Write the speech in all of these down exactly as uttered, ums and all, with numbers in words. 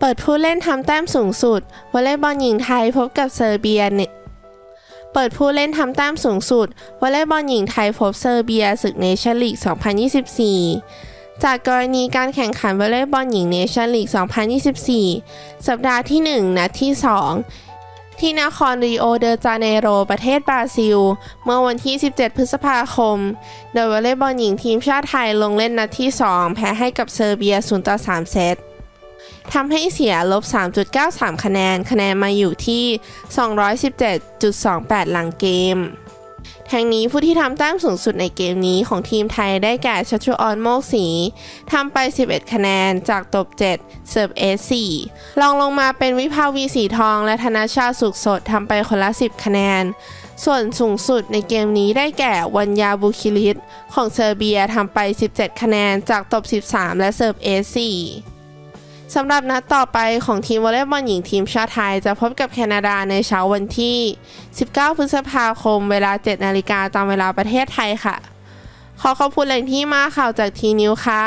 ปิดผู้เล่นทำแต้มสูงสุดวอลเลย์บอลหญิงไทยพบกับเซอร์เบียเปิดผู้เล่นทำแต้มสูงสุดวอลเลย์บอลหญิงไทยพบเซอร์เบียศึกเนชั่นลีก สองพันยี่สิบสี่ จากกรณีการแข่งขันวอลเลย์บอลหญิงเนชั่นลีก สองพันยี่สิบสี่ สัปดาห์ที่ หนึ่ง นัดที่ สอง ที่นครริโอเดจาเนโรประเทศบราซิลเมื่อวันที่ สิบเจ็ด พฤษภาคมโดยวอลเลย์บอลหญิงทีมชาติไทยลงเล่นนัดที่ สอง แพ้ให้กับเซอร์เบีย ศูนย์ ต่อ สาม เซตทำให้เสียลบ สามจุดเก้าสาม คะแนนคะแนนมาอยู่ที่ สองร้อยสิบเจ็ดจุดสองแปด หลังเกมทั้งนี้ผู้ที่ทำแต้มสูงสุดในเกมนี้ของทีมไทยได้แก่ชัชวอนโมกศรีทำไปสิบเอ็ดคะแนนจากตบเจ็ดเสิร์ฟเอสสี่รองลงมาเป็นวิภาวีสีทองและธนชาติสุขสดทำไปคนละสิบคะแนนส่วนสูงสุดในเกมนี้ได้แก่วัญญาบุคิลิตของเซอร์เบียทำไปสิบเจ็ดคะแนนจากตบสิบสามและเสิร์ฟเอสสี่สำหรับนัดต่อไปของทีมวอลเลย์บอลหญิงทีมชาติไทยจะพบกับแคนาดาในเช้าวันที่ สิบเก้า พฤษภาคมเวลา เจ็ด นาฬิกาตามเวลาประเทศไทยค่ะขอขอบคุณแหล่งที่มาข่าวจากทีนิวค่ะ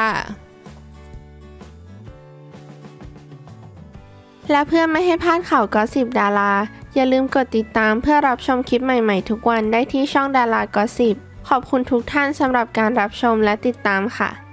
และเพื่อไม่ให้พลาดข่าวก็สซิปดาราอย่าลืมกดติดตามเพื่อรับชมคลิปใหม่ๆทุกวันได้ที่ช่องดารากอสซิปขอบคุณทุกท่านสำหรับการรับชมและติดตามค่ะ